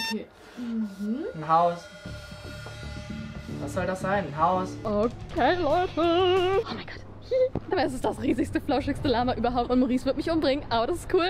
Okay. Ein Haus. Was soll das sein? Ein Haus. Okay, Leute. Oh mein Gott. Aber es ist das riesigste, flauschigste Lama überhaupt und Maurice wird mich umbringen, aber das ist cool.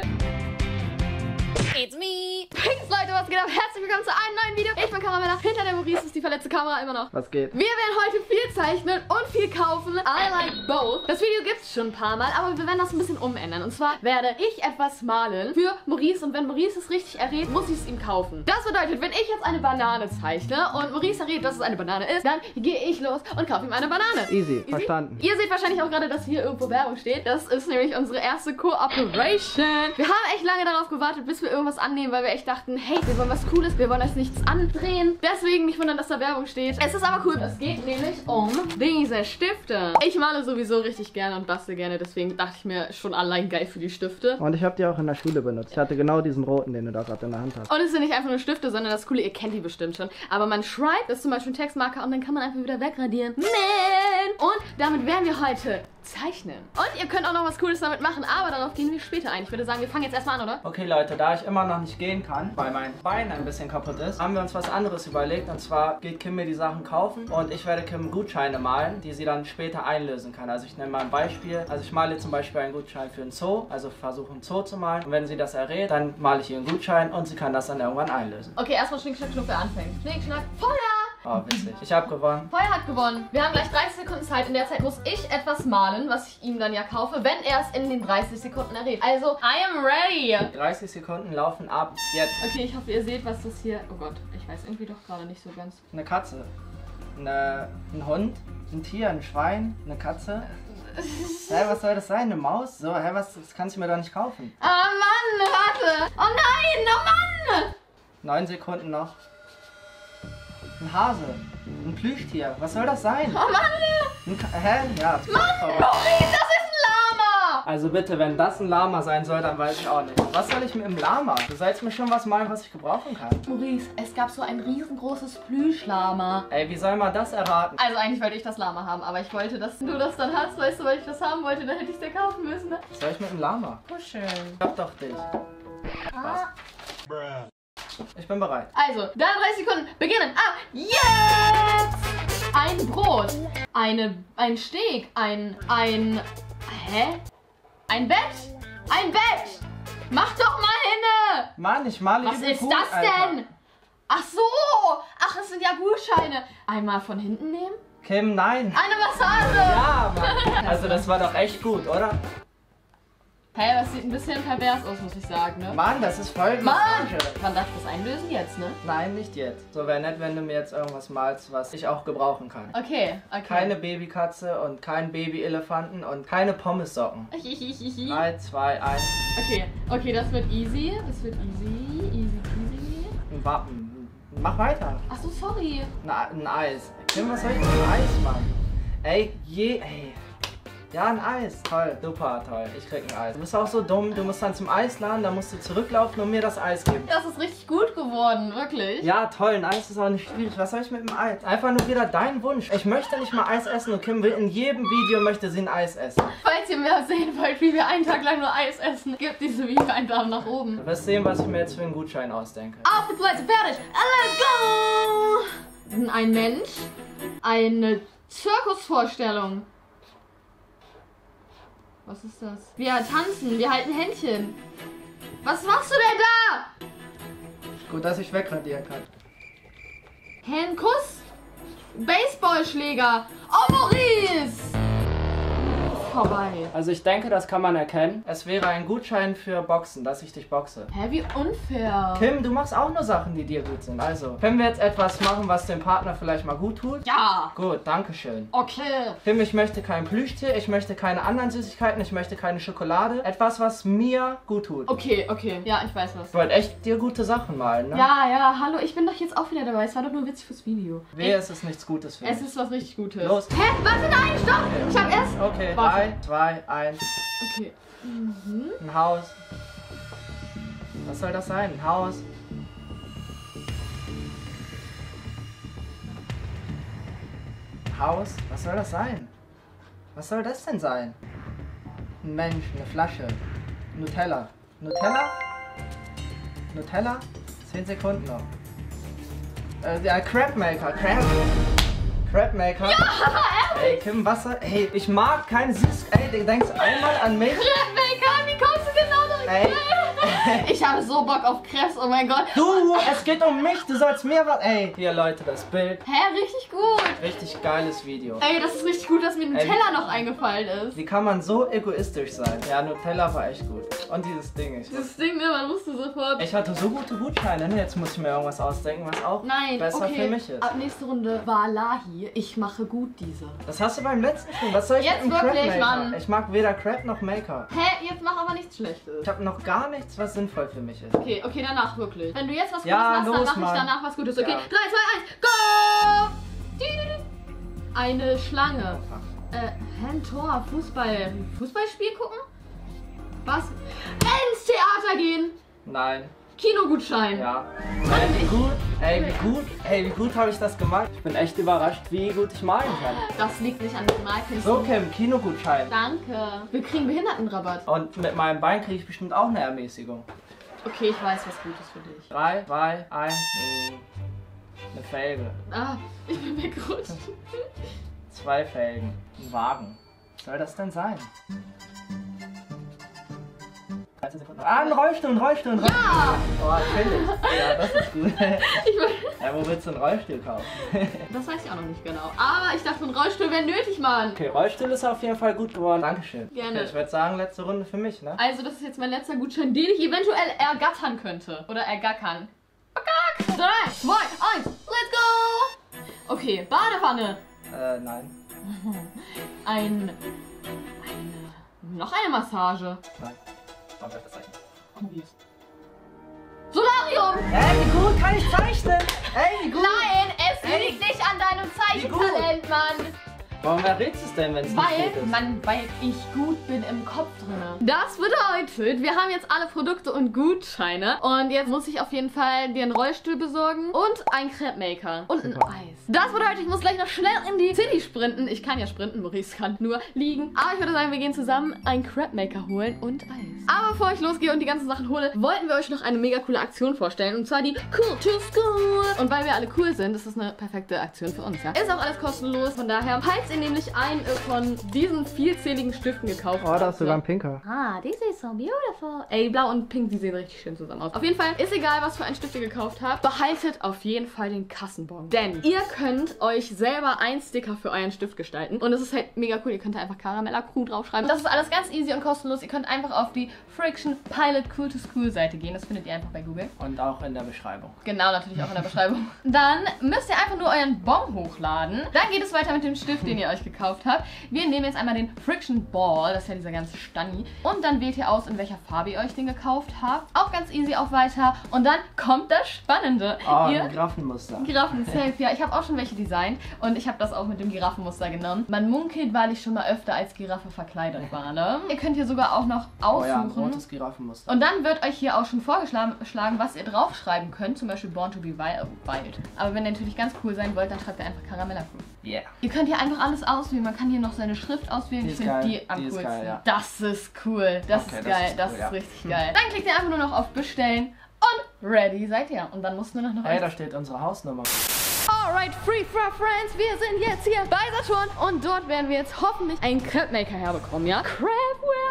It's me! Thanks, Leute, was geht ab? Herzlich willkommen zu einem neuen Video. Ich bin Caramella. Hinter der Maurice ist die verletzte Kamera immer noch. Was geht? Wir werden heute viel zeichnen und viel kaufen. I like both. Das Video gibt es schon ein paar Mal, aber wir werden das ein bisschen umändern. Und zwar werde ich etwas malen für Maurice und wenn Maurice es richtig errät, muss ich es ihm kaufen. Das bedeutet, wenn ich jetzt eine Banane zeichne und Maurice errät, dass es eine Banane ist, dann gehe ich los und kaufe ihm eine Banane. Easy, verstanden. Ihr seht wahrscheinlich auch gerade, dass hier irgendwo Werbung steht. Das ist nämlich unsere erste Kooperation. Wir haben echt lange darauf gewartet, bis wir irgendwas annehmen, weil wir echt dachten, hey, wir wollen was Cooles, wir wollen euch nichts andrehen. Deswegen nicht wundern, dass da Werbung steht. Es ist aber cool. Es geht nämlich um diese Stifte. Ich male sowieso richtig gerne und bastel gerne, deswegen dachte ich mir schon allein geil für die Stifte. Und ich habe die auch in der Schule benutzt. Ich hatte genau diesen roten, den du da gerade in der Hand hast. Und es sind nicht einfach nur Stifte, sondern das Coole, ihr kennt die bestimmt schon. Aber man schreibt, das ist zum Beispiel ein Textmarker und dann kann man einfach wieder wegradieren. Man! Und damit werden wir heute zeichnen. Und ihr könnt auch noch was Cooles damit machen, aber darauf gehen wir später ein. Ich würde sagen, wir fangen jetzt erstmal an, oder? Okay Leute, da ich immer noch nicht gehen kann, weil mein Bein ein bisschen kaputt ist, haben wir uns was anderes überlegt. Und zwar geht Kim mir die Sachen kaufen und ich werde Kim Gutscheine malen, die sie dann später einlösen kann. Also ich nenne mal ein Beispiel. Also ich male zum Beispiel einen Gutschein für einen Zoo, also versuche einen Zoo zu malen. Und wenn sie das errät, dann male ich ihr einen Gutschein und sie kann das dann irgendwann einlösen. Okay, erstmal Schnick, Schnack, Schnuck, wer anfängt. Schnick, Schnack, Feuer! Oh, witzig. Ich habe gewonnen. Feuer hat gewonnen. Wir haben gleich 30 Sekunden Zeit. In der Zeit muss ich etwas malen, was ich ihm dann ja kaufe, wenn er es in den 30 Sekunden errät. Also, I am ready. 30 Sekunden laufen ab jetzt. Okay, ich hoffe, ihr seht, was das hier... Oh Gott, ich weiß irgendwie doch gerade nicht so ganz. Eine Katze, ein Hund, ein Tier, ein Schwein, eine Katze. Hä, was soll das sein? Eine Maus? So, hä, das kannst du mir doch nicht kaufen. Oh Mann, warte. Oh nein, oh Mann. 9 Sekunden noch. Ein Hase, ein Plüschtier. Was soll das sein? Oh Mann. Hä? Ja. Mann, Maurice, das ist ein Lama. Also bitte, wenn das ein Lama sein soll, dann weiß ich auch nicht. Was soll ich mit dem Lama? Du sollst mir schon was malen, was ich gebrauchen kann. Maurice, es gab so ein riesengroßes Plüschlama. Ey, wie soll man das erraten? Also eigentlich wollte ich das Lama haben, aber ich wollte, dass du das dann hast, weißt du, weil ich das haben wollte, dann hätte ich es dir kaufen müssen, ne? Was soll ich mit dem Lama? Kuscheln. Ich hab doch dich. Spaß. Ich bin bereit. Also, dann 30 Sekunden. Beginnen. Ah, jetzt! Ein Brot. Ein Steg. Hä? Ein Bett. Ein Bett. Mach doch mal hinne. Mann, ich male Was übel ist gut, das Alter. denn? Ach so. Ach, es sind ja Gutscheine. Einmal von hinten nehmen. Kim, nein. Eine Massage. Ja, Mann. Also das war doch echt gut, oder? Hä, das sieht ein bisschen pervers aus, muss ich sagen, ne? Mann, das ist voll Mann! Massage. Wann darf ich das einlösen? Jetzt, ne? Nein, nicht jetzt. So wäre nett, wenn du mir jetzt irgendwas malst, was ich auch gebrauchen kann. Okay, okay. Keine Babykatze und kein Babyelefanten und keine Pommessocken. 3, 2, 1. Okay, das wird easy. Das wird easy. Easy peasy. Ein Wappen. Mach weiter. Ach so, sorry. Ein Eis. Kim, was soll ich mit dem Eis machen? Ey. Ja, ein Eis. Toll, super, toll. Ich krieg ein Eis. Du bist auch so dumm. Du musst dann zum Eisladen, dann musst du zurücklaufen und mir das Eis geben. Das ist richtig gut geworden, wirklich. Ja, toll. Ein Eis ist auch nicht schwierig. Was soll ich mit dem Eis? Einfach nur wieder dein Wunsch. Ich möchte nicht mal Eis essen und Kim will in jedem Video möchte sie ein Eis essen. Falls ihr mehr sehen wollt, wie wir einen Tag lang nur Eis essen, gebt diesem Video einen Daumen nach oben. Du wirst sehen, was ich mir jetzt für einen Gutschein ausdenke. Auf die Plätze, fertig. Let's go! Ein Mensch. Eine Zirkusvorstellung. Was ist das? Wir tanzen, wir halten Händchen. Was machst du denn da? Gut, dass ich wegradieren kann. Hä, ein Kuss? Baseballschläger. Oh, Maurice! Vorbei. Also ich denke, das kann man erkennen. Es wäre ein Gutschein für Boxen, dass ich dich boxe. Hä, wie unfair. Kim, du machst auch nur Sachen, die dir gut sind. Also, können wir jetzt etwas machen, was dem Partner vielleicht mal gut tut? Ja. Gut, danke schön. Okay. Kim, ich möchte kein Plüschtier, ich möchte keine anderen Süßigkeiten, ich möchte keine Schokolade. Etwas, was mir gut tut. Okay. Ja, ich weiß was. Ich wollte echt dir gute Sachen malen, ne? Ja, hallo, ich bin doch jetzt auch wieder dabei. Es war doch nur witzig fürs Video. Wehe, es ist nichts Gutes für Es mich. ist was richtig Gutes. Los. Hä? Warte, nein, stopp! Ich hab erst... Okay, Warte. 3, 2, 1. Okay. Ein Haus. Was soll das sein? Ein Haus. Ein Haus? Was soll das sein? Was soll das denn sein? Ein Mensch, eine Flasche. Nutella. Nutella? Nutella? 10 Sekunden noch. Der Crab Maker. Crab Maker. Ja, ey, Kim, Wasser. Hey, ich mag keine süß. Ey, du denkst einmal an mich. Crab Maker, wie kommst du genau da? Ey. Ich habe so Bock auf Krebs, oh mein Gott. Du, es geht um mich, du sollst mir was. Ey, hier Leute, das Bild. Hä, richtig gut. Richtig geiles Video. Ey, das ist richtig gut, dass mir Nutella noch eingefallen ist. Wie kann man so egoistisch sein? Ja, Nutella war echt gut. Und dieses Ding. Dieses Ding, ne, man wusste sofort. Ich hatte so gute Gutscheine, ne? Jetzt muss ich mir irgendwas ausdenken, was auch besser für mich ist. Ab nächste Runde Valahi. Ich mache gut diese. Das hast du beim letzten Film. Was soll ich jetzt mit dem wirklich, Crab Maker? Mann. Ich mag weder Crab noch Maker. Hä, jetzt mach aber nichts Schlechtes. Ich habe noch gar nichts, was sinnvoll für mich ist. Okay, danach wirklich. Wenn du jetzt was Gutes Ja, machst, dann mache ich danach was Gutes. Okay, Ja. 3, 2, 1, go! Eine Schlange. Ein Tor, Fußballspiel gucken? Was? Ins Theater gehen! Nein. Kinogutschein. Ja. Wie gut habe ich das gemacht? Ich bin echt überrascht, wie gut ich malen kann. Das liegt nicht an den Malkünsten. So, Kim, Kinogutschein. Danke. Wir kriegen Behindertenrabatt. Und mit meinem Bein kriege ich bestimmt auch eine Ermäßigung. Okay, ich weiß, was Gutes für dich. 3, 2, 1. Eine Felge. Ah, ich bin weggerutscht. 2 Felgen. Ein Wagen. Was soll das denn sein? 13 Sekunden. Ah, ein Rollstuhl. Ja! Oh, natürlich. Ja, das ist gut. Ja, wo willst du einen Rollstuhl kaufen? Das weiß ich auch noch nicht genau. Aber ich dachte, ein Rollstuhl wäre nötig, Mann. Okay, Rollstuhl ist auf jeden Fall gut geworden. Dankeschön. Gerne. Okay, ich würde sagen, letzte Runde für mich, ne? Also, das ist jetzt mein letzter Gutschein, den ich eventuell ergattern könnte. Oder ergackern. 3, 2, 1, let's go! Okay, Badewanne. Nein. Noch eine Massage. Nein. Warum soll ich das zeichnen? Solarium! Ey, wie gut kann ich zeichnen? Ey, wie gut! Nein, es liegt nicht an deinem Zeichentalent, Mann! Warum errätst du es denn, wenn es nicht gut ist? Weil ich gut bin im Kopf drin. Das bedeutet, wir haben jetzt alle Produkte und Gutscheine. Und jetzt muss ich auf jeden Fall dir einen Rollstuhl besorgen und einen Crepe Maker und ein Eis. Das bedeutet, ich muss gleich noch schnell in die City sprinten. Ich kann ja sprinten, Maurice kann nur liegen. Aber ich würde sagen, wir gehen zusammen einen Crepe Maker holen und Eis. Aber bevor ich losgehe und die ganzen Sachen hole, wollten wir euch noch eine mega coole Aktion vorstellen. Und zwar die Cool to School. Und weil wir alle cool sind, ist das eine perfekte Aktion für uns, ja? Ist auch alles kostenlos. Von daher, falls ihr nämlich einen von diesen vielzähligen Stiften gekauft habt. Oh, da ist sogar ein pinker. Ah, this is so beautiful. Ey, blau und pink, die sehen richtig schön zusammen aus. Auf jeden Fall, ist egal, was für einen Stift ihr gekauft habt, behaltet auf jeden Fall den Kassenbon. Denn ihr könnt euch selber einen Sticker für euren Stift gestalten. Und es ist halt mega cool. Ihr könnt da einfach Caramella Crew draufschreiben. Das ist alles ganz easy und kostenlos. Ihr könnt einfach auf die Friction Pilot Cool to School Seite gehen. Das findet ihr einfach bei Google. Und auch in der Beschreibung. Genau, natürlich auch in der Beschreibung. Dann müsst ihr einfach nur euren Bon hochladen. Dann geht es weiter mit dem Stift, den ihr euch gekauft habt. Wir nehmen jetzt einmal den Friction Ball, das ist ja dieser ganze Stani. Und dann wählt ihr aus, in welcher Farbe ihr euch den gekauft habt. Auch ganz easy, auch weiter. Und dann kommt das Spannende. Oh, ein Giraffenmuster. Giraffen-Safe, ja. Ich habe auch schon welche designt und ich habe das auch mit dem Giraffenmuster genommen. Man munkelt, weil ich schon mal öfter als Giraffe verkleidet war, ne? Ihr könnt hier sogar auch noch aussuchen. Oh ja, ein rotes Giraffenmuster. Und dann wird euch hier auch schon vorgeschlagen, was ihr draufschreiben könnt. Zum Beispiel Born to be Wild. Aber wenn ihr natürlich ganz cool sein wollt, dann schreibt ihr einfach Caramella Crew. Yeah. Ihr könnt hier einfach alles auswählen. Man kann hier noch seine Schrift auswählen. Ich finde die am coolsten. Geil, ja. Das ist cool. Das ist geil. Das ist richtig geil. Dann klickt ihr einfach nur noch auf Bestellen und ready seid ihr. Und dann muss nur noch hey, da steht unsere Hausnummer. Alright, Free Friends, wir sind jetzt hier bei Saturn und dort werden wir jetzt hoffentlich einen Crepe Maker herbekommen, ja? Crepe, where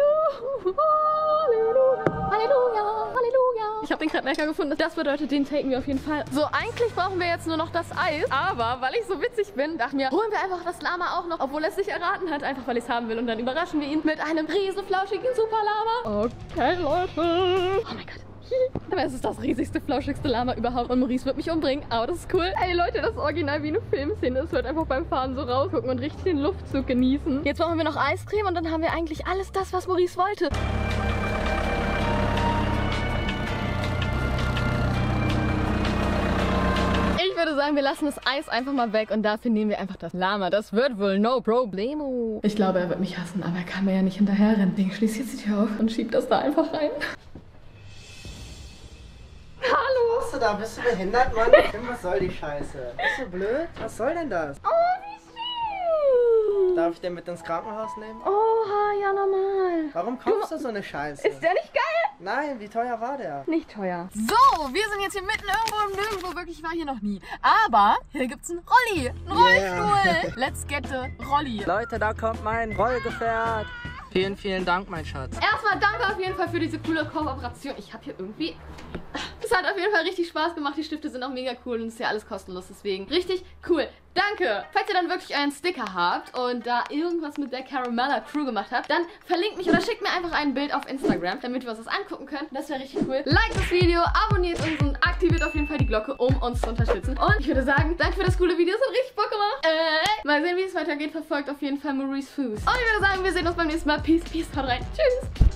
are you? Halleluja, Halleluja, Halleluja. Ich habe den Crepe Maker gefunden, das bedeutet, den taken wir auf jeden Fall. So, eigentlich brauchen wir jetzt nur noch das Eis, aber weil ich so witzig bin, dachten wir, holen wir einfach das Lama auch noch, obwohl er es nicht erraten hat, einfach weil ich es haben will und dann überraschen wir ihn mit einem riesen flauschigen Super-Lama. Okay, Leute. Oh mein Gott. Aber es ist das riesigste, flauschigste Lama überhaupt und Maurice wird mich umbringen, aber das ist cool. Ey Leute, das ist original wie eine Filmszene. Es wird einfach beim Fahren so rausgucken und richtig den Luftzug genießen. Jetzt brauchen wir noch Eiscreme und dann haben wir eigentlich alles das, was Maurice wollte. Ich würde sagen, wir lassen das Eis einfach mal weg und dafür nehmen wir einfach das Lama. Das wird wohl no problemo. Ich glaube, er wird mich hassen, aber er kann mir ja nicht hinterher rennen. Ich schließe jetzt die Tür auf und schiebe das da einfach rein. Hallo! Was du da? Bist du behindert, Mann? Was soll die Scheiße? Bist du blöd? Was soll denn das? Oh, wie süß! Darf ich den mit ins Krankenhaus nehmen? Oha, ja normal. Warum kaufst du so eine Scheiße? Ist der nicht geil? Nein, wie teuer war der? Nicht teuer. So, wir sind jetzt hier mitten irgendwo im Nirgendwo. Wirklich, war hier noch nie. Aber hier gibt's einen Rolli. Einen Rollstuhl. Let's get the Rolli. Leute, da kommt mein Rollgefährt. Vielen, vielen Dank, mein Schatz. Erstmal danke auf jeden Fall für diese coole Kooperation. Ich habe hier irgendwie... Es hat auf jeden Fall richtig Spaß gemacht. Die Stifte sind auch mega cool und es ist ja alles kostenlos. Deswegen richtig cool. Danke. Falls ihr dann wirklich einen Sticker habt und da irgendwas mit der Caramella Crew gemacht habt, dann verlinkt mich oder schickt mir einfach ein Bild auf Instagram, damit wir uns das angucken können. Das wäre richtig cool. Like das Video, abonniert uns und aktiviert auf jeden Fall die Glocke, um uns zu unterstützen. Und ich würde sagen, danke für das coole Video. Es hat richtig Bock gemacht. Mal sehen, wie es weitergeht. Verfolgt auf jeden Fall Maurice Fuß. Und ich würde sagen, wir sehen uns beim nächsten Mal. Peace, peace, haut rein. Tschüss.